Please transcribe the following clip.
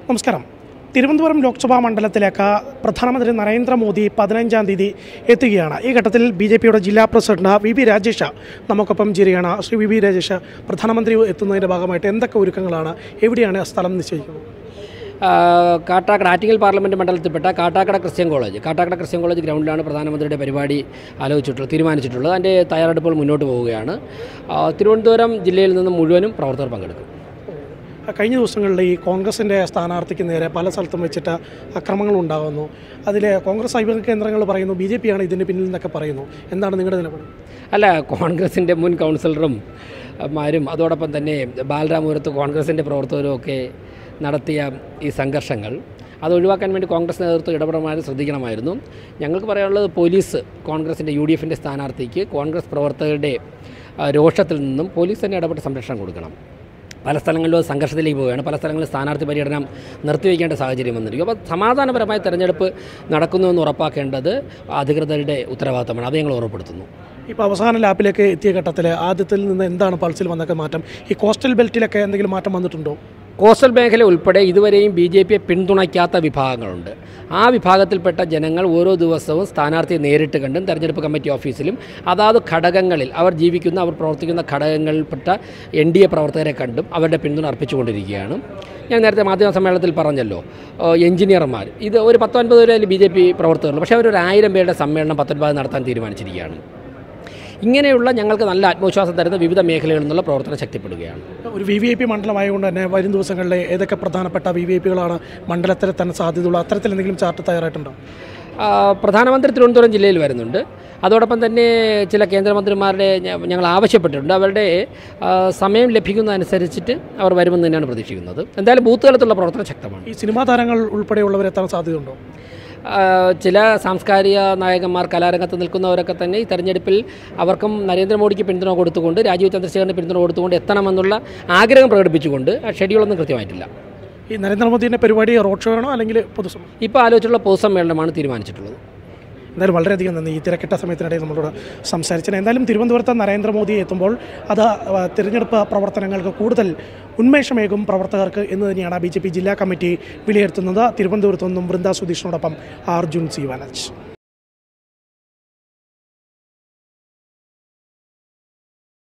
നമസ്കാരം. തിരുവനന്തപുരം ലോക്സഭാ മണ്ഡലത്തിലേക്ക് പ്രധാനമന്ത്രി നരേന്ദ്രമോദി 15-ാം തീയതി എത്തുകയാണ്. ഈ ഘട്ടത്തിൽ ബി.ജെ.പിയുടെ ജില്ലാ പ്രസിഡന്റ് വി.വി. രാജേഷ് നമുക്കൊപ്പം ചേരുകയാണ്. ശ്രീ വി.വി. രാജേഷ്, പ്രധാനമന്ത്രി എത്തുന്നതിൻ്റെ ഭാഗമായിട്ട് എന്തൊക്കെ ഒരുക്കങ്ങളാണ്, എവിടെയാണ് സ്ഥലം നിശ്ചയിക്കുന്നത്? കാട്ടാക്കട ആറ്റിങ്ങൽ പാർലമെൻറ്റ് മണ്ഡലത്തിൽപ്പെട്ട കാട്ടാക്കട ക്രിസ്ത്യൻ കോളേജ് ഗ്രൗണ്ടിലാണ് പ്രധാനമന്ത്രിയുടെ പരിപാടി തീരുമാനിച്ചിട്ടുള്ളത്. അതിൻ്റെ തയ്യാറെടുപ്പുകൾ മുന്നോട്ട് പോവുകയാണ്. തിരുവനന്തപുരം ജില്ലയിൽ നിന്നും മുഴുവനും പ്രവർത്തകർ പങ്കെടുക്കും. കഴിഞ്ഞ ദിവസങ്ങളിൽ ഈ കോൺഗ്രസിൻ്റെ സ്ഥാനാർത്ഥിക്ക് നേരെ പല സ്ഥലത്തും വെച്ചിട്ട് അക്രമങ്ങളുണ്ടാകുന്നു. അതിൽ കോൺഗ്രസ് സൈബർ കേന്ദ്രങ്ങൾ പറയുന്നു ബി.ജെ.പിയാണ് ഇതിന് പിന്നിൽ നിന്നൊക്കെ പറയുന്നു. എന്താണ് നിങ്ങളുടെ നിലപാട്? അല്ല, കോൺഗ്രസിൻ്റെ മുൻ കൗൺസിലറും അതോടൊപ്പം തന്നെ ബാലരാമപുരത്ത് കോൺഗ്രസിൻ്റെ പ്രവർത്തകരും ഒക്കെ നടത്തിയ ഈ സംഘർഷങ്ങൾ അത് ഒഴിവാക്കാൻ വേണ്ടി കോൺഗ്രസ് നേതൃത്വം ഇടപെടൽ ശ്രദ്ധിക്കണമായിരുന്നു. ഞങ്ങൾക്ക് പറയാനുള്ളത്, പോലീസ് കോൺഗ്രസിൻ്റെ UDFൻ്റെ സ്ഥാനാർത്ഥിക്ക് കോൺഗ്രസ് പ്രവർത്തകരുടെ രോഷത്തിൽ നിന്നും പോലീസ് തന്നെ ഇടപെട്ട് സംരക്ഷണം കൊടുക്കണം. പല സ്ഥലങ്ങളിലും സംഘർഷത്തിലേക്ക് പോവുകയാണ്. പല സ്ഥലങ്ങളിലും സ്ഥാനാർത്ഥി പര്യടനം നിർത്തിവെക്കേണ്ട സാഹചര്യം വന്നിരിക്കും. അപ്പോൾ സമാധാനപരമായ തെരഞ്ഞെടുപ്പ് നടക്കുന്നുവെന്ന് ഉറപ്പാക്കേണ്ടത് അധികൃതരുടെ ഉത്തരവാദിത്തമാണ്. അത് ഞങ്ങൾ ഓർമ്മപ്പെടുത്തുന്നു. ഇപ്പോൾ അവസാന ലാപ്പിലേക്ക് എത്തിയ ഘട്ടത്തിൽ ആദ്യത്തിൽ നിന്ന് എന്താണ് പൾസിൽ വന്നൊക്കെ മാറ്റം? ഈ കോസ്റ്റൽ ബെൽറ്റിലൊക്കെ എന്തെങ്കിലും മാറ്റം വന്നിട്ടുണ്ടോ? കോസ്റ്റൽ മേഖല ഉൾപ്പെടെ ഇതുവരെയും BJPയെ പിന്തുണയ്ക്കാത്ത വിഭാഗങ്ങളുണ്ട്. ആ വിഭാഗത്തിൽപ്പെട്ട ജനങ്ങൾ ഓരോ ദിവസവും സ്ഥാനാർത്ഥിയെ നേരിട്ട് കണ്ടും തെരഞ്ഞെടുപ്പ് കമ്മിറ്റി ഓഫീസിലും അതാത് ഘടകങ്ങളിൽ അവർ പ്രവർത്തിക്കുന്ന ഘടകങ്ങളിൽപ്പെട്ട NDA പ്രവർത്തകരെ കണ്ടും അവരുടെ പിന്തുണ അർപ്പിച്ചുകൊണ്ടിരിക്കുകയാണ്. ഞാൻ നേരത്തെ മാധ്യമ സമ്മേളനത്തിൽ പറഞ്ഞല്ലോ, എഞ്ചിനീയർമാർ ഇത് ഒരു 19 പേരിൽ BJP പ്രവർത്തകരുള്ളൂ. പക്ഷേ അവരൊരു 1000 പേരുടെ സമ്മേളനം 19 നടത്താൻ തീരുമാനിച്ചിരിക്കുകയാണ്. ഇങ്ങനെയുള്ള ഞങ്ങൾക്ക് നല്ല ആത്മവിശ്വാസം തരുന്ന വിവിധ മേഖലകളിൽ നിന്നുള്ള പ്രവർത്തനം ശക്തിപ്പെടുകയാണ്. ഒരു VVIP മണ്ഡലമായതുകൊണ്ട് തന്നെ വരും ദിവസങ്ങളിൽ ഏതൊക്കെ പ്രധാനപ്പെട്ട VVIPകളാണ് മണ്ഡലത്തിൽ തന്നെ സാധ്യതയുള്ള അത്തരത്തിൽ എന്തെങ്കിലും ചാർട്ട് തയ്യാറായിട്ടുണ്ടോ? പ്രധാനമന്ത്രി തിരുവനന്തപുരം ജില്ലയിൽ വരുന്നുണ്ട്. അതോടൊപ്പം തന്നെ ചില കേന്ദ്രമന്ത്രിമാരുടെ ഞങ്ങൾ ആവശ്യപ്പെട്ടിട്ടുണ്ട്. അവരുടെ സമയം ലഭിക്കുന്നതനുസരിച്ചിട്ട് അവർ വരുമെന്ന് തന്നെയാണ് പ്രതീക്ഷിക്കുന്നത്. എന്തായാലും ബൂത്ത് തലത്തിലുള്ള പ്രവർത്തനം ശക്തമാണ്. ഈ സിനിമാ താരങ്ങൾ ഉൾപ്പെടെയുള്ളവരെത്താൻ സാധ്യതയുണ്ടോ? ചില സാംസ്കാരിക നായകന്മാർ, കലാരംഗത്ത് നിൽക്കുന്നവരൊക്കെ തന്നെ ഈ തെരഞ്ഞെടുപ്പിൽ അവർക്കും നരേന്ദ്രമോദിക്ക് പിന്തുണ കൊടുത്തുകൊണ്ട്, രാജീവ് ചന്ദ്രശേഖറിന് പിന്തുണ കൊടുത്തുകൊണ്ട് എത്തണമെന്നുള്ള ആഗ്രഹം പ്രകടിപ്പിച്ചുകൊണ്ട് ഷെഡ്യൂളൊന്നും കൃത്യമായിട്ടില്ല. ഈ നരേന്ദ്രമോദിൻ്റെ പരിപാടി റോഡ് ഷോ ആണോ അല്ലെങ്കിൽ പൊതുസമ്മേളനം? ഇപ്പോൾ ആലോചിച്ചുള്ള പൊതുസമ്മേളനമാണ് തീരുമാനിച്ചിട്ടുള്ളത്. എന്തായാലും വളരെയധികം നന്ദി ഈ തിരക്കിട്ട സമയത്തിനിടയിൽ നമ്മളോട് സംസാരിച്ചത്. എന്തായാലും തിരുവനന്തപുരത്ത് നരേന്ദ്രമോദി എത്തുമ്പോൾ അത് തിരഞ്ഞെടുപ്പ് പ്രവർത്തനങ്ങൾക്ക് കൂടുതൽ ഉന്മേഷമേകും പ്രവർത്തകർക്ക് എന്ന് തന്നെയാണ് BJP ജില്ലാ കമ്മിറ്റി വിലയിരുത്തുന്നത്. തിരുവനന്തപുരത്തു നിന്നും വൃന്ദ സുധീഷിനോടൊപ്പം അർജുൻ സി. വനജ്.